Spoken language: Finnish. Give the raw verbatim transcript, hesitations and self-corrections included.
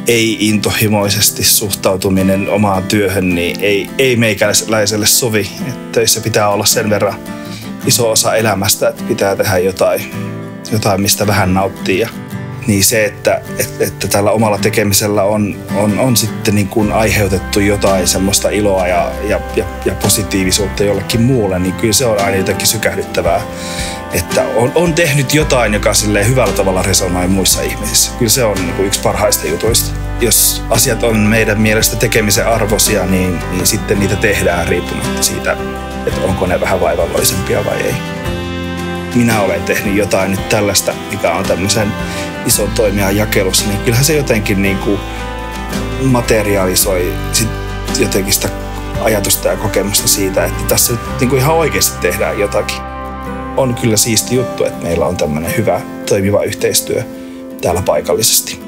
ei-intohimoisesti suhtautuminen omaan työhön niin ei, ei meikäläiselle sovi. Että töissä pitää olla sen verran iso osa elämästä, että pitää tehdä jotain, jotain mistä vähän nauttii. Ja niin se, että, että, että tällä omalla tekemisellä on, on, on sitten niin kuin aiheutettu jotain semmoista iloa ja, ja, ja, ja positiivisuutta jollekin muulle, niin kyllä se on aina jotenkin sykähdyttävää. Että on, on tehnyt jotain, joka silleen hyvällä tavalla resonoi muissa ihmisissä. Kyllä se on niin kuin yksi parhaista jutuista. Jos asiat on meidän mielestä tekemisen arvoisia, niin, niin sitten niitä tehdään riippumatta siitä, että onko ne vähän vaivalloisempia vai ei. Minä olen tehnyt jotain nyt tällaista, mikä on tämmöisen ison toimijan jakelussa, niin kyllähän se jotenkin niin kuin materialisoi sit jotenkin sitä ajatusta ja kokemusta siitä, että tässä niin kuin ihan oikeasti tehdään jotakin. On kyllä siisti juttu, että meillä on tämmöinen hyvä toimiva yhteistyö täällä paikallisesti.